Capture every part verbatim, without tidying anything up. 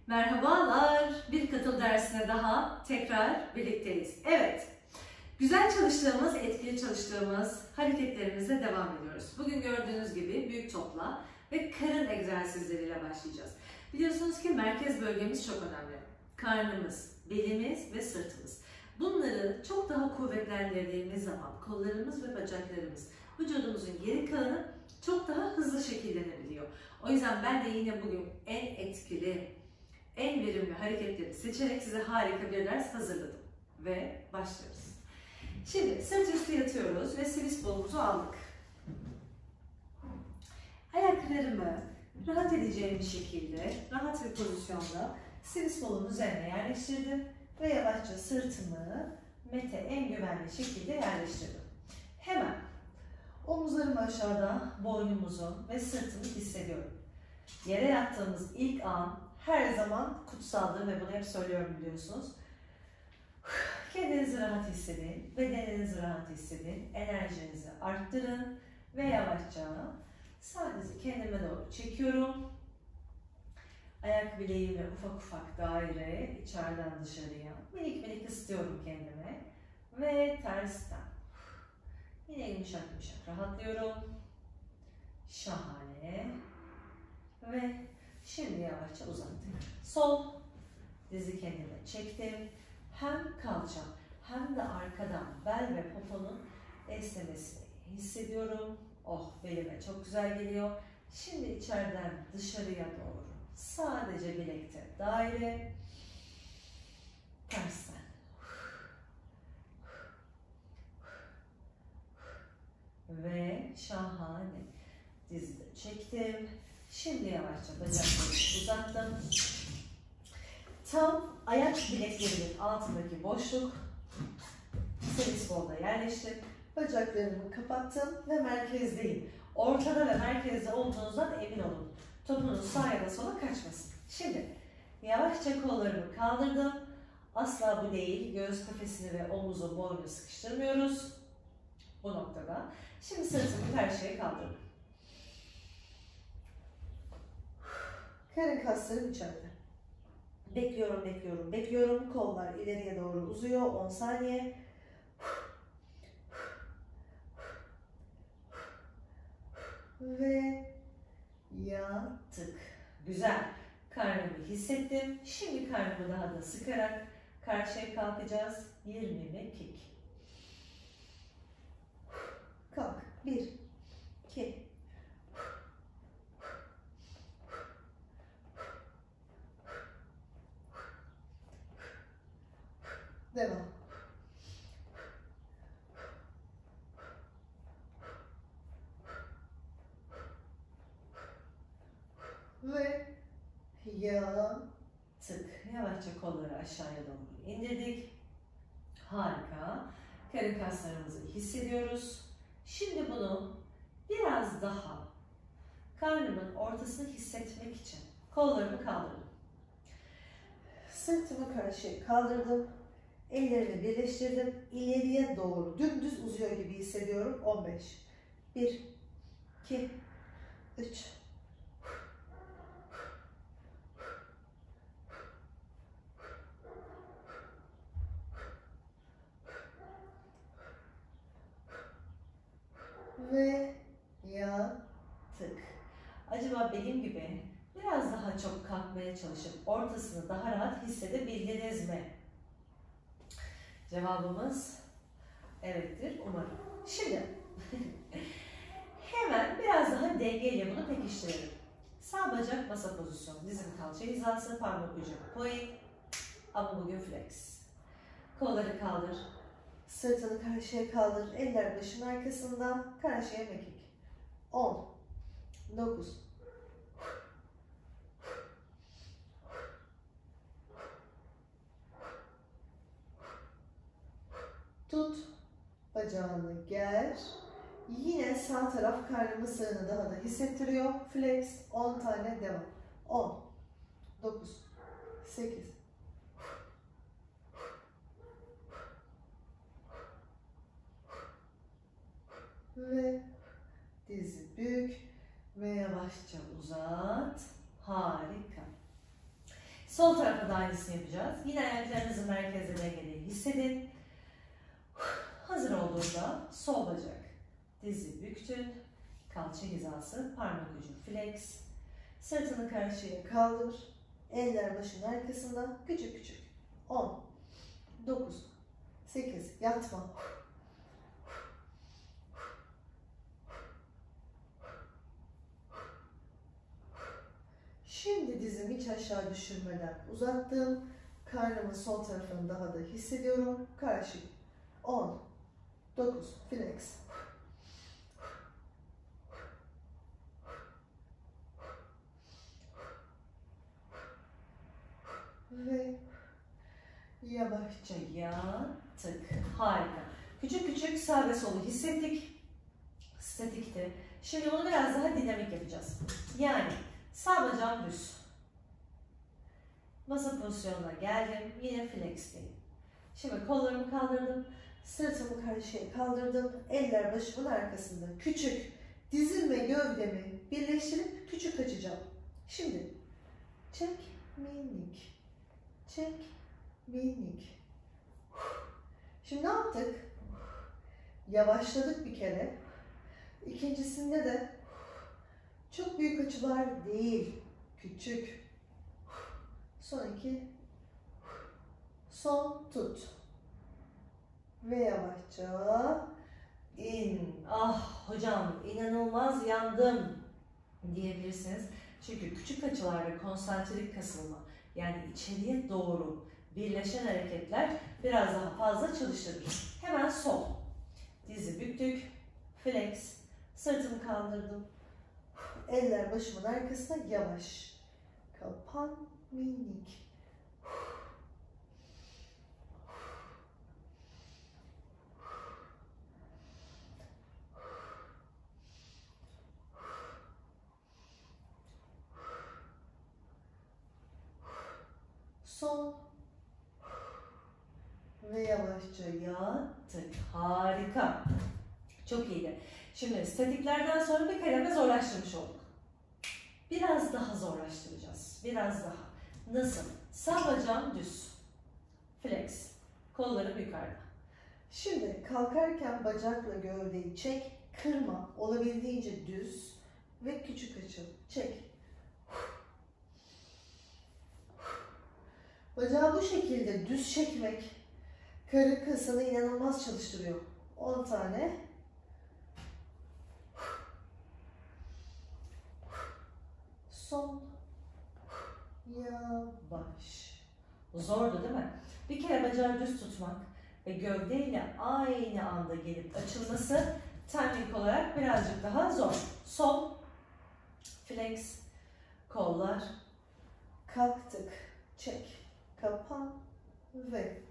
Merhabalar, bir katıl dersine daha tekrar birlikteyiz. Evet, güzel çalıştığımız, etkili çalıştığımız hareketlerimize devam ediyoruz. Bugün gördüğünüz gibi büyük topla ve karın egzersizleriyle başlayacağız. Biliyorsunuz ki merkez bölgemiz çok önemli. Karnımız, belimiz ve sırtımız. Bunları çok daha kuvvetlendirdiğimiz zaman kollarımız ve bacaklarımız, vücudumuzun geri kalanı çok daha hızlı şekillenebiliyor. O yüzden ben de yine bugün en etkili, en verimli hareketleri seçerek size harika bir ders hazırladım. Ve başlıyoruz. Şimdi sırt üstü yatıyoruz ve sivis bolumuzu aldık. Ayaklarımı rahat edeceğim bir şekilde, rahat bir pozisyonda sivis bolumun üzerine yerleştirdim ve yavaşça sırtımı mete en güvenli şekilde yerleştirdim. Hemen omuzlarımı aşağıda, boynumuzu ve sırtımı hissediyorum. Yere yattığımız ilk an her zaman kutsaldır ve bunu hep söylüyorum biliyorsunuz. Kendinizi rahat hissedin, bedeninizi rahat hissedin, enerjinizi arttırın ve yavaşça sadece kendime doğru çekiyorum. Ayak bileğimle ufak ufak daire, içeriden dışarıya minik minik ısıtıyorum kendime ve tersten. Yine yumuşak yumuşak rahatlıyorum. Şahane. Ve şimdi yavaşça uzattık. Sol dizi kendime çektim. Hem kalçam hem de arkadan bel ve poponun esnemesini hissediyorum. Oh, belime çok güzel geliyor. Şimdi içeriden dışarıya doğru sadece bilekte daire. Tersten. Ve şahane. Dizide çektim. Şimdi yavaşça bacaklarımı uzattım. Tam ayak bileklerimin altındaki boşluk sivis bolda yerleştim. Bacaklarımı kapattım ve merkezdeyim. Ortada ve merkezde olduğunuzdan emin olun. Topunuz sağa ya da sola kaçmasın. Şimdi yavaşça kollarımı kaldırdım. Asla bu değil. Göğüs kafesini ve omuzu, boynu sıkıştırmıyoruz. Bu noktada. Şimdi sırtımı karşıya kaldırdım. Karın kaslarım içeride. Bekliyorum, bekliyorum, bekliyorum. Kollar ileriye doğru uzuyor. on saniye. Ve yattık. Güzel. Karnımı hissettim. Şimdi karnımı daha da sıkarak karşıya kalkacağız. yirmi mekik. Kalk. bir, iki, devam. Ve yattık. Yavaşça kolları aşağıya doğru indirdik. Harika. Karın kaslarımızı hissediyoruz. Şimdi bunu biraz daha karnımın ortasını hissetmek için kollarımı kaldırdım. Sırtımı karşıya kaldırdım. Ellerimi birleştirdim. İleriye doğru dümdüz uzuyor gibi hissediyorum. on beş. bir, iki, üç. Ve yattık. Acaba benim gibi biraz daha çok kalkmaya çalışıp ortasını daha rahat hissedebildiniz mi? Cevabımız evettir umarım. Şimdi hemen biraz daha dengeyle bunu pekiştirelim. Sağ bacak masa pozisyonu, dizim kalça hizası, parmak ucu point. Ama bugün flex. Kolları kaldır. Sırtını karşıya kaldır. Eller başın arkasından karşıya mekik. on, dokuz, tut, bacağını ger. Yine sağ taraf karnımı sığını daha da hissettiriyor. Flex, on tane devam. on, dokuz, sekiz, ve dizi bük ve yavaşça uzat. Harika. Sol tarafa da aynısını yapacağız. Yine ayaklarınızın merkezde dengeli hissedin. Hazır olduğunda sol bacak, dizi büktün, kalça hizası, parmak ucu flex. Sırtını karşıya kaldır. Eller başın arkasında, küçük küçük. on, dokuz, sekiz, yatma. Şimdi dizimi hiç aşağı düşürmeden uzattım. Karnımın sol tarafını daha da hissediyorum. Karşı. on, dokuz, flex. Ve yavaşça yattık. Harika. Küçük küçük sağ ve solu hissettik. Statikti. Şimdi bunu biraz daha dinamik yapacağız. Yani sağ bacağım düz. Masa pozisyonuna geldim. Yine flex'teyim. Şimdi kollarımı kaldırdım. Sırtımı karşıya kaldırdım. Eller başımın arkasında. Küçük. Dizim ve gövdemi birleştirip küçük açacağım. Şimdi çek minik. Çek minik. Şimdi ne yaptık? Yavaşladık bir kere. İkincisinde de çok büyük açılar değil. Küçük. Son iki. Son tut. Ve yavaşça in. Ah hocam inanılmaz yandım diyebilirsiniz. Çünkü küçük açılar ve konsantrik kasılma, yani içeriye doğru birleşen hareketler biraz daha fazla çalıştırır. Hemen sol. Dizi büktük. Flex. Sırtımı kaldırdım. Eller başımın arkasına yavaş. Kapan minik. Son. Ve yavaşça yattık. Harika. Çok iyiydi. Şimdi statiklerden sonra bir kademe zorlaştırmış olduk. Biraz daha zorlaştıracağız. Biraz daha. Nasıl? Sağ bacağım düz. Flex. Kollarım yukarıda. Şimdi kalkarken bacakla gövdeyi çek. Kırma. Olabildiğince düz ve küçük açıl. Çek. Bacağı bu şekilde düz çekmek karın kasını inanılmaz çalıştırıyor. on tane. Son. Yavaş. Zordu değil mi? Bir kere bacağı düz tutmak ve gövdeyle aynı anda gelip açılması teknik olarak birazcık daha zor. Sol. Flex. Kollar. Kalktık. Çek. Kapan. Ve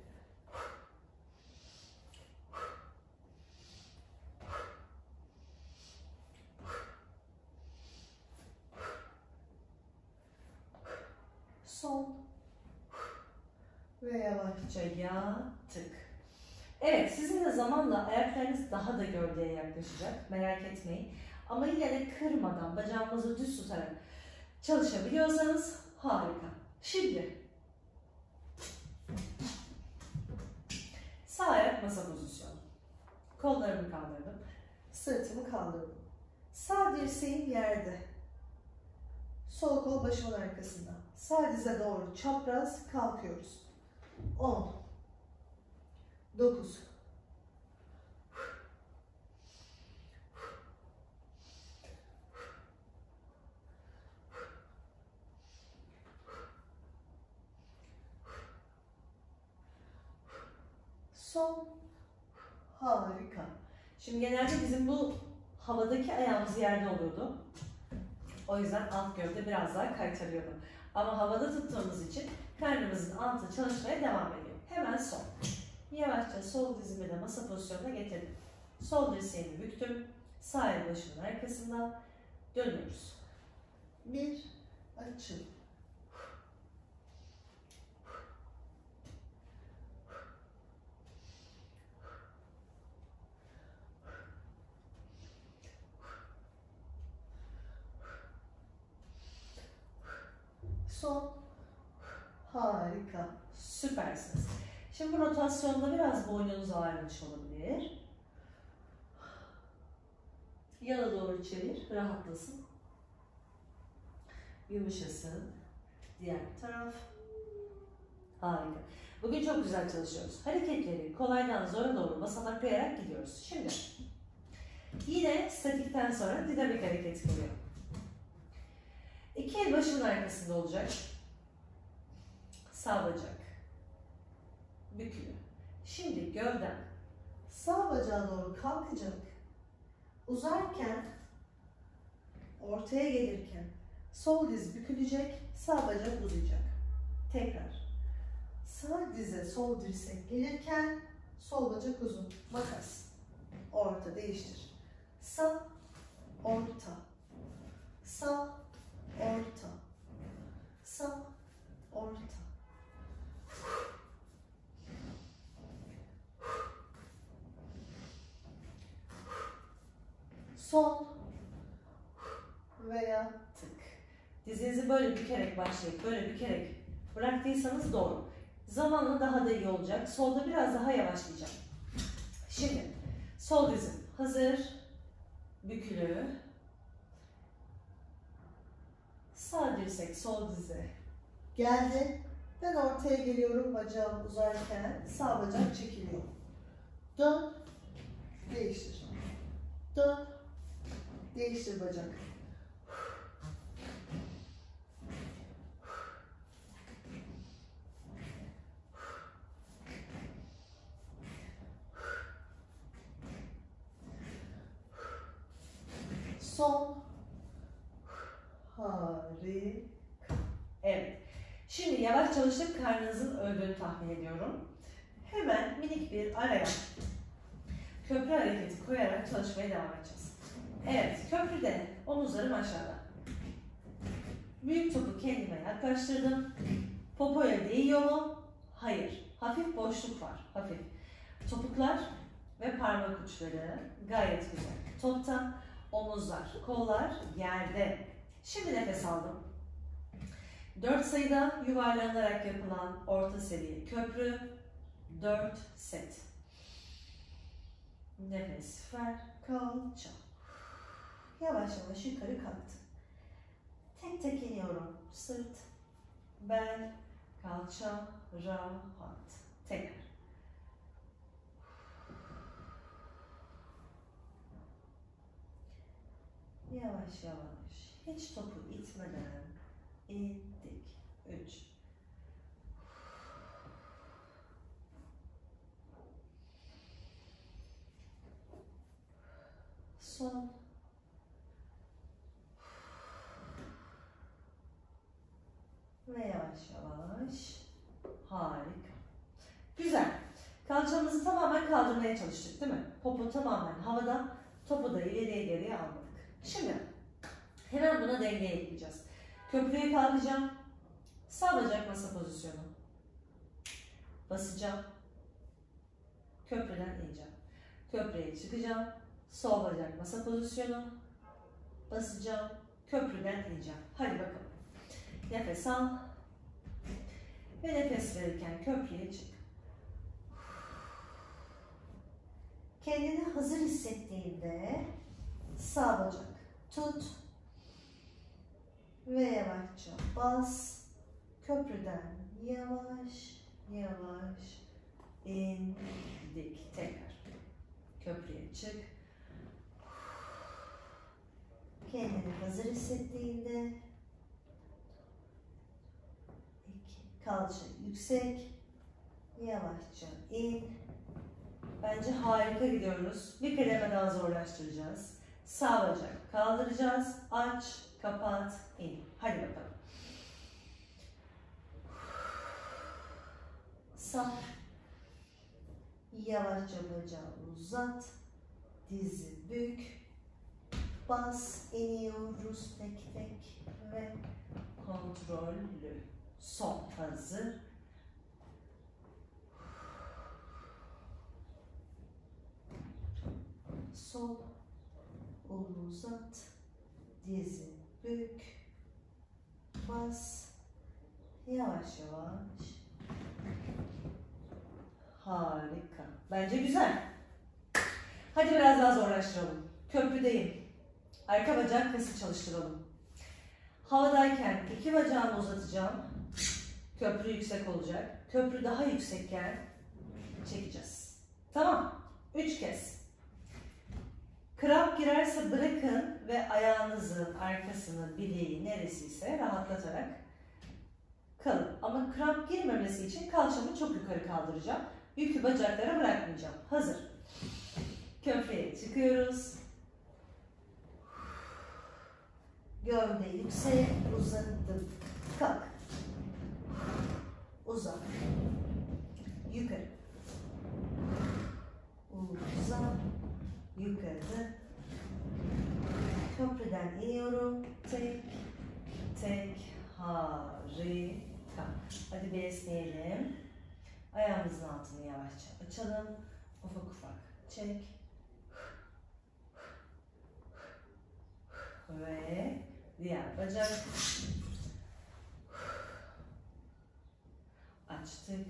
son ve yavaşça yattık. Evet, sizin de zamanla ayaklarınız daha da gövdeye yaklaşacak. Merak etmeyin. Ama yine de kırmadan, bacağımızı düz tutarak çalışabiliyorsanız harika. Şimdi sağ ayak masa pozisyonu. Kollarımı kaldırdım. Sırtımı kaldırdım. Sağ dirseğim yerde. Sol kol başımın arkasında. Sağ dize doğru çapraz kalkıyoruz. on, dokuz, son. Harika. Şimdi genelde bizim bu havadaki ayağımız yerde oluyordu. O yüzden alt gövde biraz daha kaytarıyordu. Ama havada tuttuğumuz için karnımızın altı çalışmaya devam ediyor. Hemen sol. Yavaşça sol dizimi de masa pozisyonuna getirdim. Sol dirseğimi büktüm. Sağ el başımın arkasında dönüyoruz. Bir, açıl. Son. Harika. Süpersiniz. Şimdi bu rotasyonda biraz boynunuz ağrımış olabilir. Yana doğru çevir. Rahatlasın. Yumuşasın. Diğer taraf. Harika. Bugün çok güzel çalışıyoruz. Hareketleri kolaydan zora doğru basamaklayarak gidiyoruz. Şimdi yine statikten sonra dinamik hareket geliyor. İki el başımın arkasında olacak. Sağ bacak bükülü. Şimdi gövdem sağ bacağa doğru kalkacak. Uzarken, ortaya gelirken sol diz bükülecek, sağ bacak uzayacak. Tekrar. Sağ dize sol dirsek gelirken sol bacak uzun. Makas. Orta değiştir. Sağ, orta. Sağ, orta. Sağ, orta. Sol veya tık. Dizinizi böyle bükerek başlayıp böyle bükerek bıraktıysanız doğru. Zamanla daha da iyi olacak. Solda biraz daha yavaşlayacağım. Şimdi sol dizim hazır. Bükülü. Sağ dirsek sol dize geldi. Ben ortaya geliyorum bacağım uzarken sağ bacak çekiliyor. Dön. Değiştir. Dön. Değiştir bacak. Son. Harika. Evet. Şimdi yavaş çalıştık. Karnınızın öldüğünü tahmin ediyorum. Hemen minik bir araya köprü hareketi koyarak çalışmaya devam edeceğiz. Evet. Köprüde omuzlarım aşağıda. Büyük topu kendime yaklaştırdım. Popoya değiyor mu? Hayır. Hafif boşluk var. Hafif. Topuklar ve parmak uçları gayet güzel. Topta. Omuzlar, kollar yerde. Şimdi nefes aldım. dört sayıda yuvarlanarak yapılan orta seviye köprü. dört set. Nefes ver, kalça. Yavaş yavaş yukarı kalktım. Tek tek iniyorum. Sırt, bel, kalça, rahat. Tekrar. Yavaş yavaş, hiç topu itmeden indik. Üç. Son. Ve yavaş yavaş. Harika. Güzel. Kalçamızı tamamen kaldırmaya çalıştık değil mi? Popo tamamen havada, topu da ileriye geriye aldık. Şimdi hemen buna denge ekleyeceğiz. Köprüye kalkacağım. Sağ bacak masa pozisyonu. Basacağım. Köprüden ineceğim. Köprüye çıkacağım. Sol bacak masa pozisyonu. Basacağım. Köprüden ineceğim. Hadi bakalım. Nefes al. Ve nefes verirken köprüye çık. Kendini hazır hissettiğinde sağ bacak tut ve yavaşça bas. Köprüden yavaş yavaş indik. Tekrar köprüye çık. Kendini hazır hissettiğinde iki, kalça yüksek, yavaşça in. Bence harika gidiyoruz. Bir kademe daha zorlaştıracağız. Sağ bacak kaldıracağız. Aç, kapat, in. Hadi bakalım. Sağ. Yavaşça bacağı uzat. Dizi bük. Bas, iniyoruz tek tek ve kontrollü. Sol hazır. Sol, uzat, dizi bük, bas, Yavaş yavaş. Harika. Bence güzel. Hadi biraz daha zorlaştıralım. Köprüdeyim. Arka bacak kası çalıştıralım. Havadayken iki bacağımı uzatacağım. Köprü yüksek olacak. Köprü daha yüksekken çekeceğiz. Tamam. Üç kez. Kramp girerse bırakın ve ayağınızın arkasını, bileği neresiyse rahatlatarak kalın. Ama kramp girmemesi için kalçamı çok yukarı kaldıracağım. Yükü bacaklara bırakmayacağım. Hazır. Köprüye çıkıyoruz. Gövde yüksek, uzattım. Kalk. Uzat. Yukarı. Uzat. Yukarı. Köprüden iniyorum. Tek, tek, harika. Hadi bir esneyelim. Ayağımızın altını yavaşça açalım. Ufak ufak çek. Ve diğer bacak. Açtık.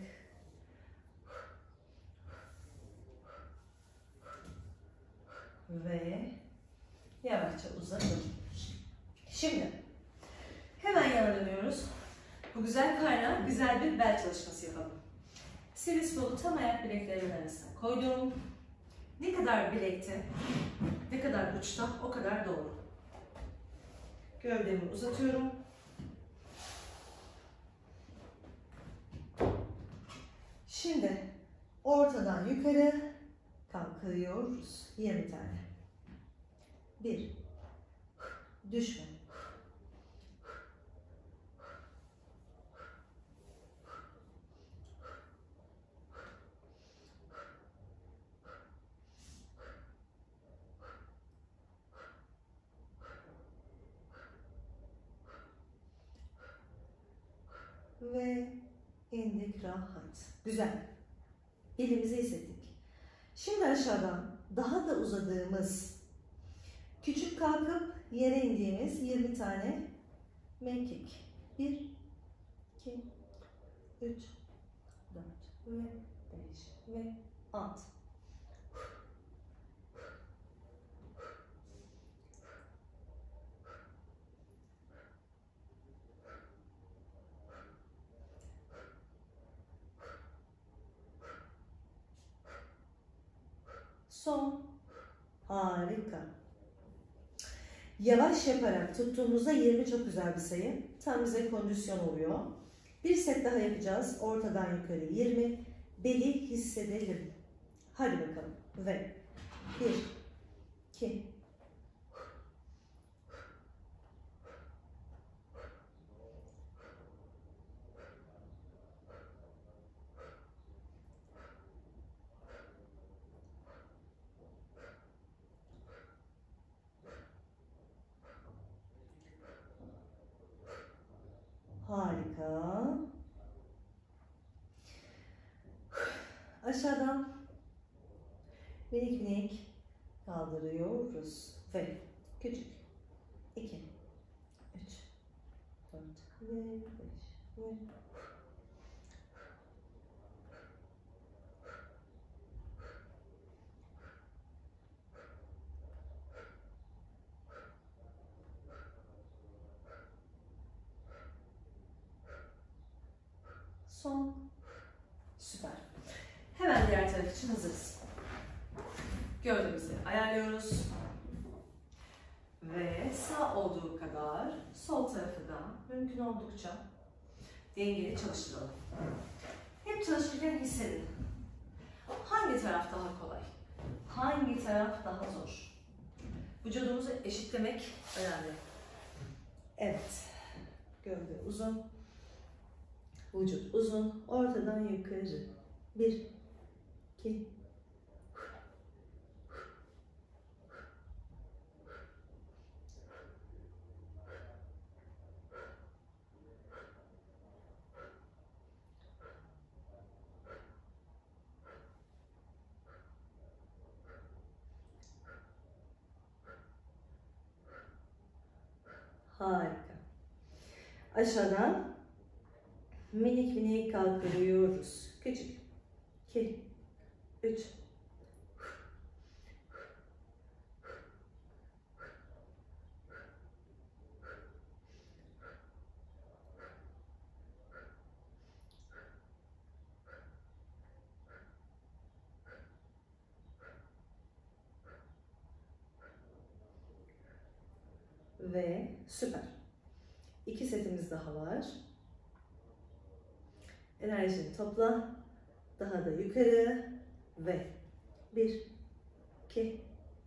Ve yavaşça uzatalım. Şimdi hemen yana dönüyoruz. Bu güzel karna güzel bir bel çalışması yapalım. Sivri kolu tam ayak bileklerimin arasına koydum. Ne kadar bilekte, ne kadar uçta o kadar doğru. Gövdemi uzatıyorum. Şimdi ortadan yukarı kalkıyoruz. yirmi tane. bir. Düşme. Ve indik rahat. Güzel. Elimizi hissettik. Şimdi aşağıdan daha da uzadığımız, küçük kalkıp yere indiğimiz yirmi tane mekik. bir, iki, üç, dört ve beş ve altı. Son. Harika. Yavaş yaparak tuttuğumuzda yirmi çok güzel bir sayı. Tam bize kondisyon oluyor. Bir set daha yapacağız. Ortadan yukarı yirmi. Beli hissedelim. Hadi bakalım. Ve bir, iki, harika. Aşağıdan minik minik kaldırıyoruz. Ve küçük. iki, üç, dört ve beş ve son. Süper. Hemen diğer taraf için hazırız. Gövdemizi ayarlıyoruz. Ve sağ olduğu kadar sol tarafı da mümkün oldukça dengeli çalıştıralım. Hep çalışırken hissedin. Hangi taraf daha kolay? Hangi taraf daha zor? Vücudumuzu eşitlemek önemli. Evet. Gövde uzun. Vücut uzun. Ortadan yukarı. Bir, iki, harika. Aşağıdan Minik minik kalkıyoruz. Küçük. iki, üç. Ve süper. İki setimiz daha var. Enerjini topla. Daha da yukarı. Ve bir, iki,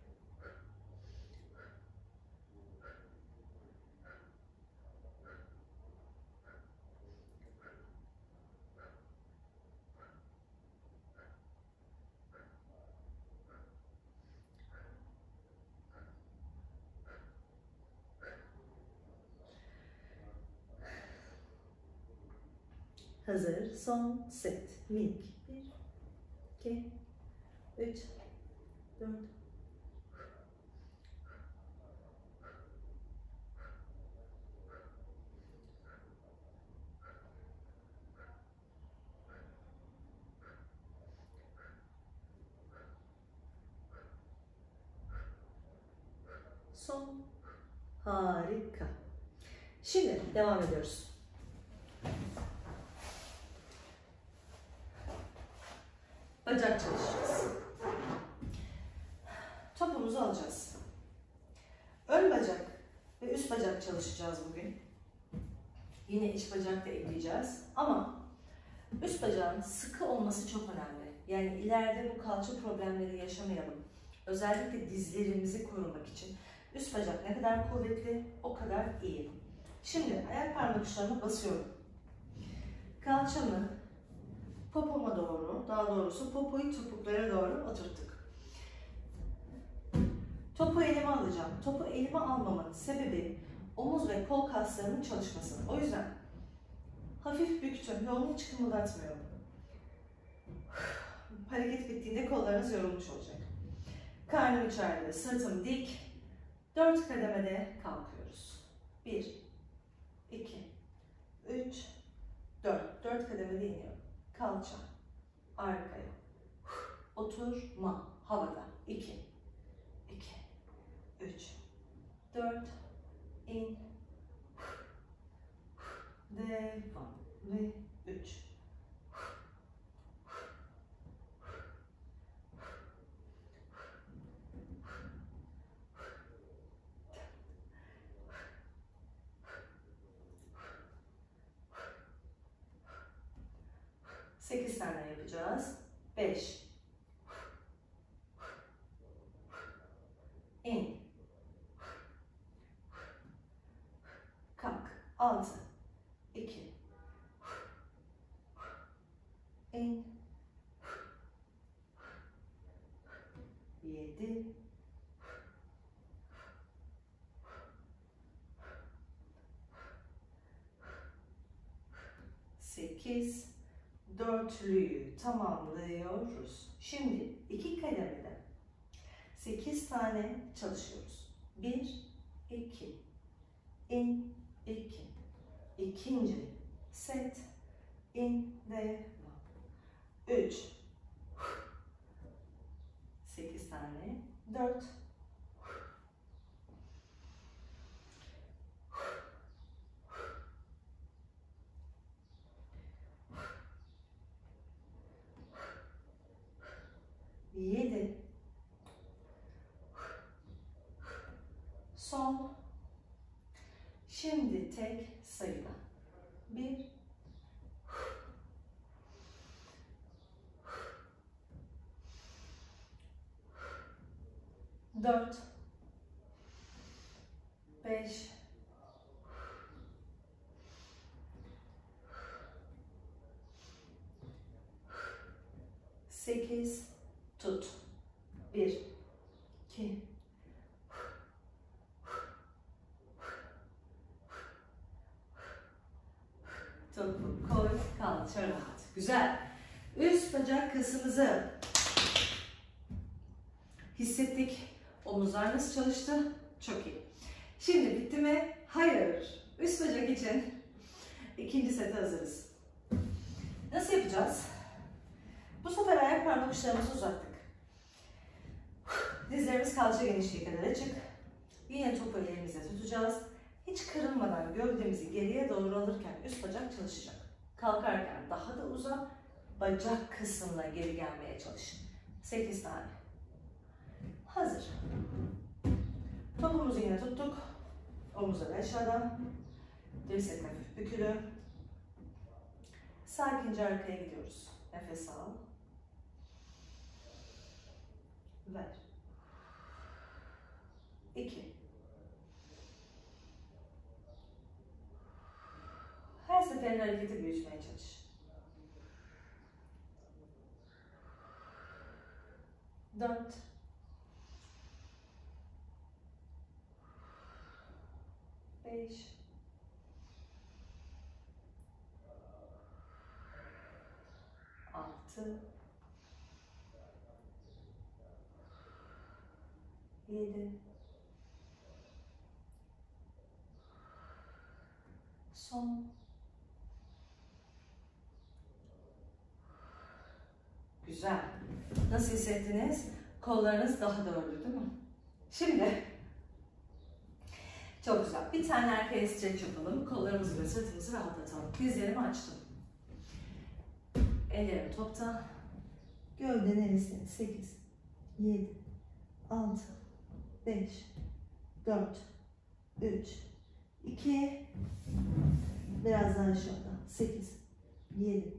hazır. Son set. Minik. Bir, iki, üç, dört. Son. Harika. Şimdi devam ediyoruz. Bacak çalışacağız. Topumuzu alacağız. Ön bacak ve üst bacak çalışacağız bugün. Yine iç bacak da ekleyeceğiz. Ama üst bacağın sıkı olması çok önemli. Yani ileride bu kalça problemleri yaşamayalım. Özellikle dizlerimizi korumak için üst bacak ne kadar kuvvetli, o kadar iyi. Şimdi ayak parmak uçlarına basıyorum. Kalçamı popoma doğru, daha doğrusu popoyu topuklara doğru oturttuk. Topu elime alacağım. Topu elime almamın sebebi omuz ve kol kaslarının çalışması. O yüzden hafif büktüm ve onu hiç kımıldatmıyorum. Hareket bittiğinde kollarınız yorulmuş olacak. Karnım içeride, sırtım dik. Dört kademede kalkıyoruz. Bir, iki, üç, dört. Dört kademede iniyorum. Kalça, arkaya, oturma, havada. İki, iki, üç, dört, in, devam ve üç. sekiz tane yapacağız. beş. İn. Kalk. altı. iki. İn. yedi. sekiz. Dörtlüyü tamamlıyoruz. Şimdi iki kademede sekiz tane çalışıyoruz. bir, iki, in, iki, ikinci set, in, devam, üç, sekiz tane, dört, yedi, son, şimdi tek sayıda, bir, dört, beş, sekiz, tut, bir, iki, topu koy, kalça rahat. Güzel. Üst bacak kasımızı hissettik. Omuzlar nasıl çalıştı? Çok iyi. Şimdi bitti mi? Hayır. Üst bacak için ikinci sete hazırız. Nasıl yapacağız? Bu sefer ayak parmak uçlarımızı uzattık. Dizlerimiz kalça genişliği kadar açık. Yine topu elimizle tutacağız. Hiç kırılmadan gövdemizi geriye doğru alırken üst bacak çalışacak. Kalkarken daha da uzak bacak kısmına geri gelmeye çalışın. sekiz tane. Hazır. Topumuzu yine tuttuk. Omuzlar aşağıdan. Dirsek hafif bükülü. Sakince arkaya gidiyoruz. Nefes al. Ver. İki. Her seferinde hareketi büyütmeye çalış. Dört. Beş. Altı. Yedi. Son. Güzel. Nasıl hissettiniz? Kollarınız daha da ördü değil mi? Şimdi çok güzel. Bir tane arkaya stretch yapalım. Kollarımızı ve sırtımızı rahatlatalım. Dizlerimi açtım. Ellerim topta. Gövde neresine? sekiz, yedi, altı, beş, dört, üç, iki, biraz daha aşağıda. sekiz, yedi,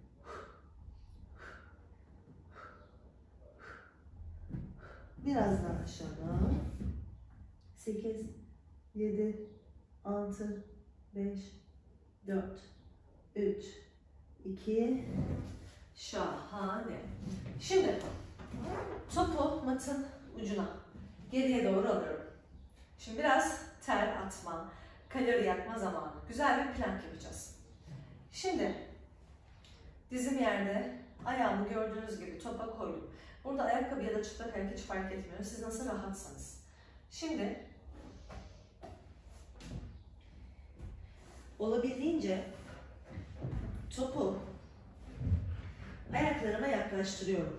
biraz daha aşağıda. sekiz, yedi, altı, beş, dört, üç, iki. Şahane. Şimdi topu matın ucuna geriye doğru alıyorum. Şimdi biraz ter atma, kalori yakma zamanı. Güzel bir plank yapacağız. Şimdi dizim yerde, ayağımı gördüğünüz gibi topa koydum. Burada ayakkabı ya da çıplak ayak hiç fark etmiyor. Siz nasıl rahatsanız. Şimdi olabildiğince topu ayaklarıma yaklaştırıyorum.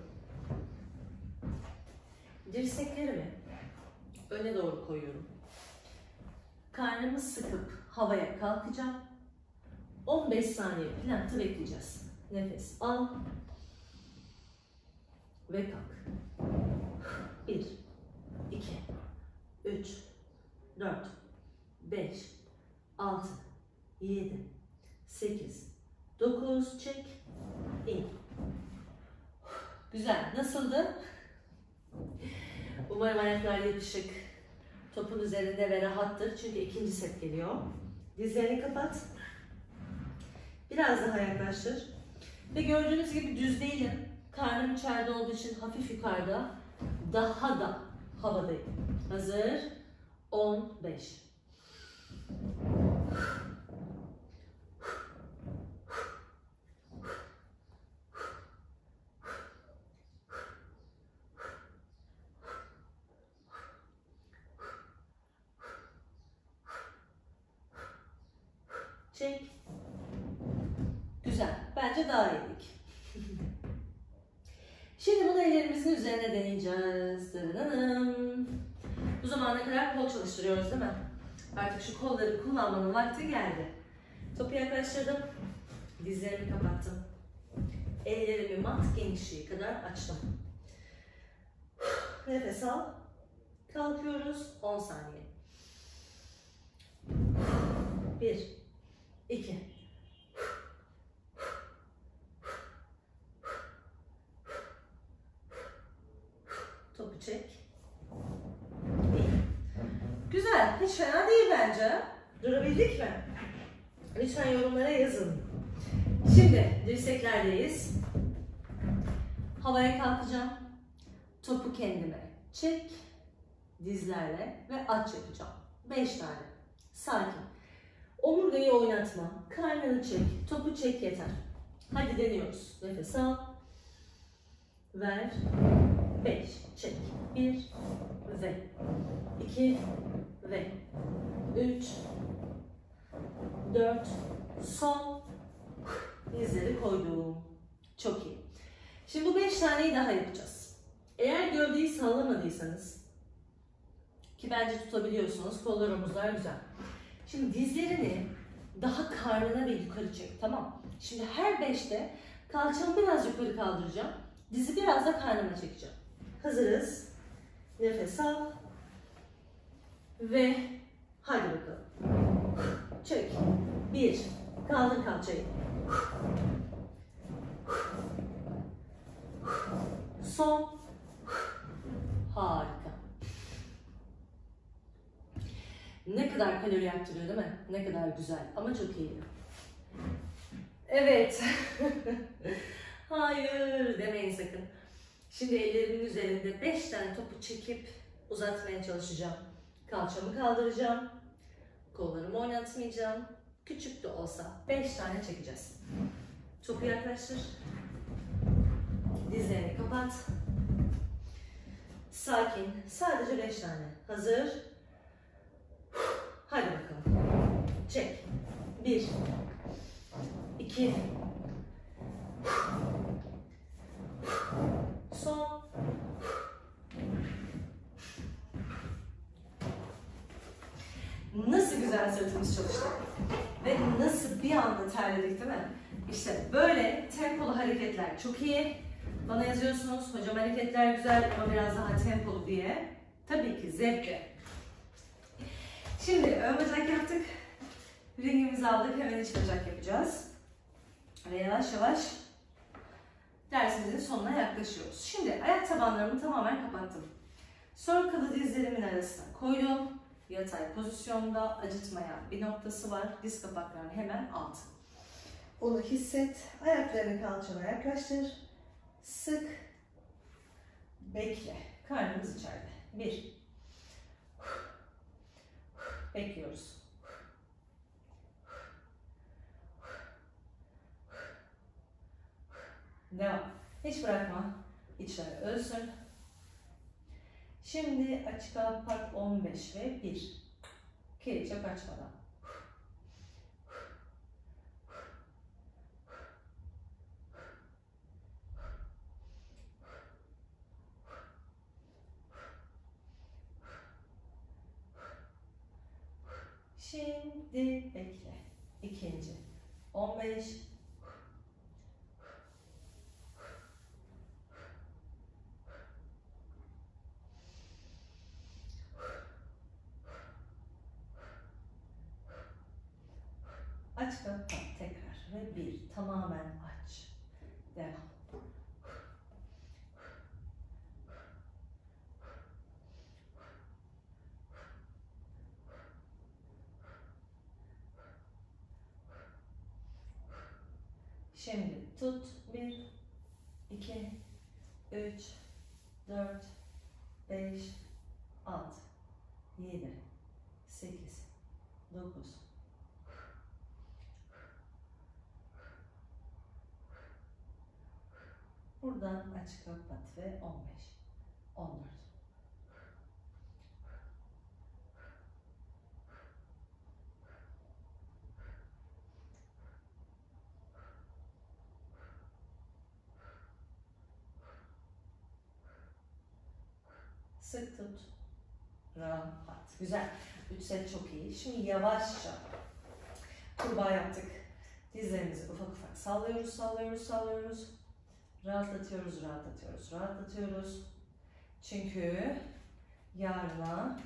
Dirseklerimi öne doğru koyuyorum. Karnımı sıkıp havaya kalkacağım. on beş saniye plankta bekleyeceğiz. Nefes al ve kalk. bir, iki, üç, dört, beş, altı, yedi, sekiz, dokuz, çek, in. Güzel. Nasıldı? Umarım ayaklar yapışık, topun üzerinde ve rahattır. Çünkü ikinci set geliyor. Dizlerini kapat. Biraz daha yaklaştır. Ve gördüğünüz gibi düz değilim. Karnım içeride olduğu için hafif yukarıda. Daha da havadayım. Hazır. on beş. Çek. Güzel. Bence daha iyiydik. Şimdi bunu ellerimizin üzerine deneyeceğiz. Dırırırım. Bu zamana kadar kol çalıştırıyoruz değil mi? Artık şu kolları kullanmanın vakti geldi. Topu yaklaştırdım. Dizlerimi kapattım. Ellerimi mat genişliği kadar açtım. Nefes al. Kalkıyoruz. on saniye. bir, iki, topu çek. Güzel. Hiç fena değil bence. Durabildik mi? Lütfen yorumlara yazın. Şimdi dirseklerdeyiz. Havaya kalkacağım. Topu kendime çek. Dizlerle ve aç yapacağım. beş tane. Sakin. Omurgayı oynatma. Karnını çek. Topu çek yeter. Hadi deniyoruz. Nefes al. Ver. beş. Çek. bir ve iki ve üç dört son Dizleri koydum. Çok iyi. Şimdi bu beş taneyi daha yapacağız. Eğer gövdeyi sallamadıysanız, ki bence tutabiliyorsunuz, kollar omuzlar güzel. Şimdi dizlerini daha karnına bir yukarı çek, tamam. Şimdi her beşte kalçamı biraz yukarı kaldıracağım. Dizi biraz da karnıma çekeceğim. Hazırız. Nefes al. Ve hadi bakalım. Çek. Bir. Kaldır kalçayı. Son. Harika. Ne kadar kalori yaptırıyor değil mi? Ne kadar güzel ama çok iyi. Evet. Hayır demeyin sakın. Şimdi ellerimin üzerinde beş tane topu çekip uzatmaya çalışacağım. Kalçamı kaldıracağım. Kollarımı oynatmayacağım. Küçük de olsa beş tane çekeceğiz. Topu yaklaştır. Dizlerini kapat. Sakin. Sadece beş tane. Hazır. Hadi bakalım. Çek. Bir. İki. Son. Nasıl güzel sırtımız çalıştı. Ve nasıl bir anda terledik değil mi? İşte böyle tempolu hareketler çok iyi. Bana yazıyorsunuz, hocam hareketler güzel ama biraz daha tempolu diye. Tabii ki zevkli. Şimdi ön bacak yaptık. Ringimizi aldık. Hemen iç bacak yapacağız. Ve yavaş yavaş dersimizin sonuna yaklaşıyoruz. Şimdi ayak tabanlarımı tamamen kapattım. Sol kolu dizlerimin arasına koydum. Yatay pozisyonda, acıtmayan bir noktası var. Diz kapaklarının hemen altı. Onu hisset. Ayaklarını kalçana yaklaştır. Sık. Bekle. Karnımız içeride. Bir. Bekliyoruz. Devam. Hiç bırakma. İçler ölsün. Şimdi açık kapak on beş ve bir. Keri çok açmadan. Şimdi bekle. İkinci. on beş. Aç kapat tekrar ve bir. Tamamen aç. Devam. Şimdi tut. bir, iki, üç, dört, beş, altı, yedi, sekiz, dokuz. Buradan aç kapat ve on beş, on dört. Sık tut. Rahat. Güzel. üç set çok iyi. Şimdi yavaşça kurbağa yaptık. Dizlerimizi ufak ufak sallıyoruz, sallıyoruz, sallıyoruz. Rahatlatıyoruz, rahatlatıyoruz, rahatlatıyoruz. Çünkü yarına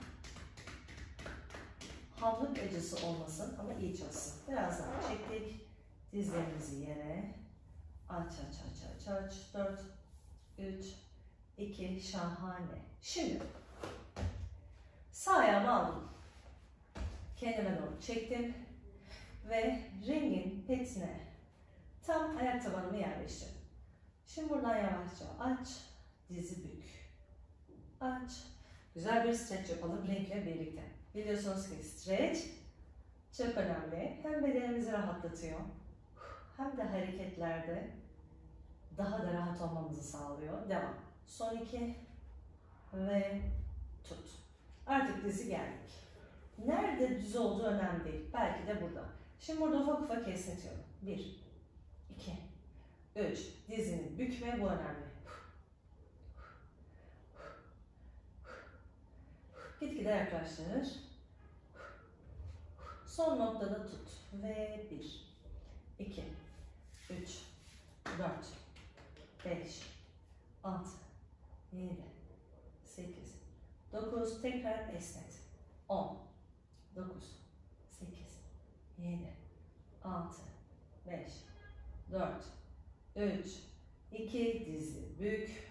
hamlık acısı olmasın ama iyi çalışsın. Biraz daha çektik. Dizlerimizi yere. Aç, aç, aç, aç, aç. dört, üç, iki, şahane. Şimdi sağ ayağımı aldım. Kendime doğru çektim. Ve ringin petine tam ayak tabanımı yerleştirdim. Şimdi buradan yavaşça aç, dizi bük. Aç. Güzel bir stretch yapalım ringle birlikte. Biliyorsunuz ki stretch çok önemli. Hem bedenimizi rahatlatıyor, hem de hareketlerde daha da rahat olmamızı sağlıyor. Devam. Son iki ve tut. Artık dizi geldik. Nerede düz olduğu önemli değil. Belki de burada. Şimdi burada ufak ufak esnetiyorum. Bir, iki, üç. Dizini bükme, bu önemli. Gitgide yaklaştır. Son noktada tut. Ve bir, iki, üç, dört, beş, altı, yedi, sekiz, dokuz. Tekrar esnet. on, dokuz, sekiz, yedi, altı, beş, dört, üç, iki. Dizi bük.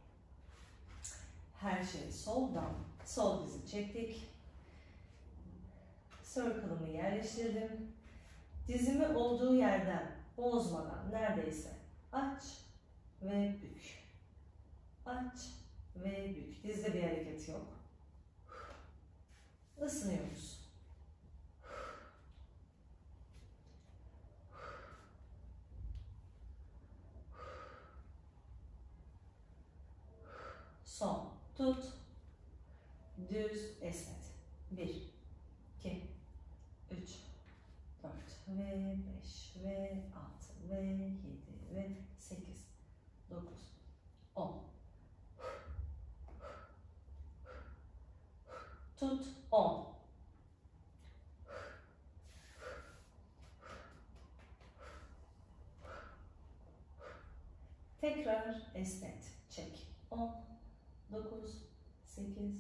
Her şey soldan. Sol dizi çektik. Circle'ımı yerleştirdim. Dizimi olduğu yerden bozmadan neredeyse aç ve bük. Aç ve bük. Dizde bir hareket yok. Isınıyoruz. Son. Tut. Düz esnet. bir, iki, üç, dört ve beş ve altı ve yedi ve sekiz, dokuz, on. Tut. on. Tekrar esnet. Çek. on, dokuz, sekiz,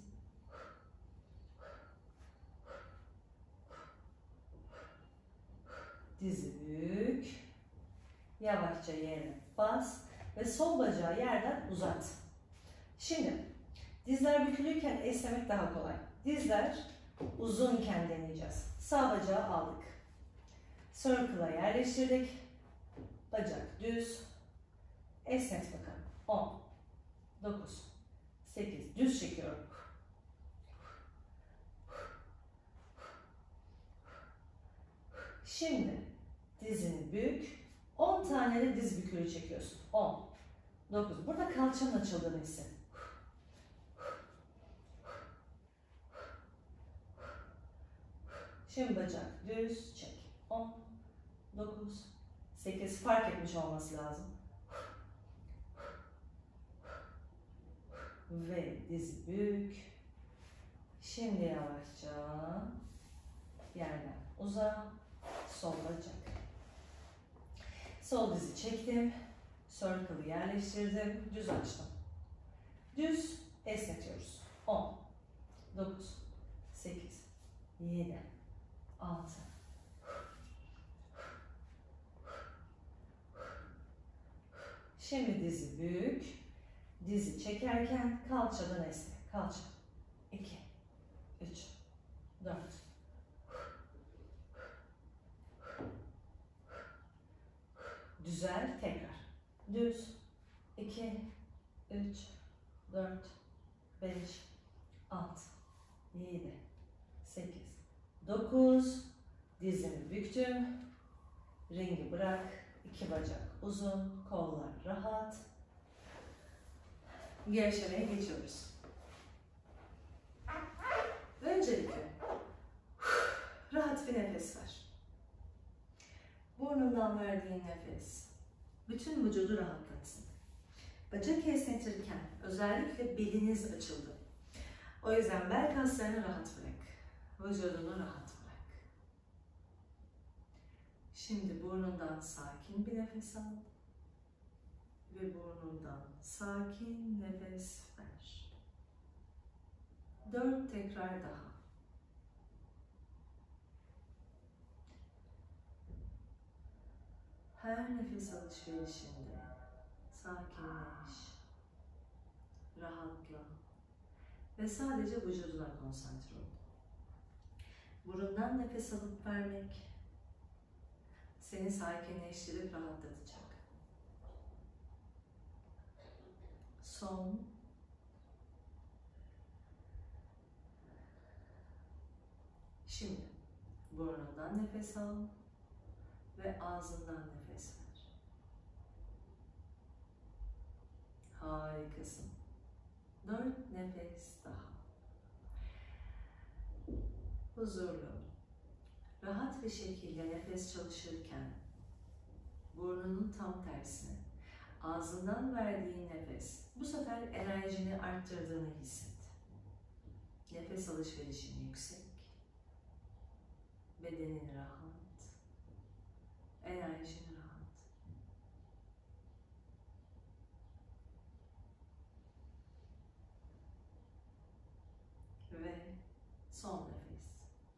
dizi bük. Yavaşça yere bas ve sol bacağı yerden uzat. Şimdi dizler bükülürken esnemek daha kolay. Dizler uzunken deneyeceğiz. Sağ bacağı aldık. Circle'a yerleştirdik. Bacak düz. Esnet bakalım. on, dokuz, sekiz. Düz çekiyorum. Şimdi dizini bük. on tane de diz bükülü çekiyorsun. on, dokuz. Burada kalçanın açıldığını hisset. Şimdi bacak düz çek. on, dokuz, sekiz. Fark etmiş olması lazım. Ve dizi bük. Şimdi yavaşça yerden uza. Sol bacak. Sol dizi çektim. Circle'ı yerleştirdim. Düz açtım. Düz esnetiyoruz. on, dokuz, sekiz, yedi, altı. Şimdi dizi bük. Dizi çekerken kalçadan esne. Kalça. iki, üç, dört. Düzel. Tekrar. Düz. iki, üç, dört, beş, altı, yedi, sekiz, dokuz. Dizimi büktüm. Ringi bırak. İki bacak uzun. Kollar rahat. Gevşemeye geçiyoruz. Öncelikle rahat bir nefes ver. Burnundan verdiğin nefes bütün vücudu rahatlatsın. Bacak esnetirken özellikle beliniz açıldı. O yüzden bel kaslarını rahat bırak. Vücudunu rahat bırak. Şimdi burnundan sakin bir nefes al. Ve burnundan sakin nefes ver. Dört tekrar daha. Her nefes alışverişinde sakinleş, rahatla ve sadece vücuduna konsantre ol. Burundan nefes alıp vermek seni sakinleştirip rahatlatacak. Son. Şimdi burnundan nefes al ve ağzından nefes ver. Harikasın. Dört nefes daha. Huzurlu, rahat bir şekilde nefes çalışırken burnunun tam tersine. Ağzından verdiğin nefes bu sefer enerjini arttırdığını hisset. Nefes alışverişin yüksek. Bedenin rahat. Enerjin rahat. Ve son nefes.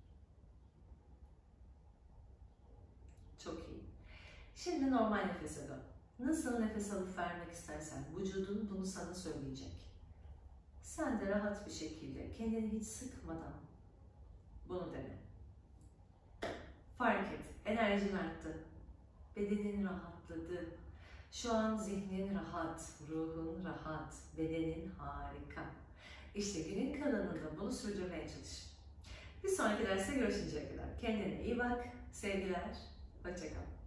Çok iyi. Şimdi normal nefese dön. Nasıl nefes alıp vermek istersen vücudun bunu sana söyleyecek. Sen de rahat bir şekilde kendini hiç sıkmadan bunu dene. Fark et, enerjin arttı. Bedenin rahatladı. Şu an zihnin rahat, ruhun rahat, bedenin harika. İşte günün kalanında bunu sürdürmeye çalış. Bir sonraki derste görüşünceye kadar kendine iyi bak, sevgiler, hoşça kal.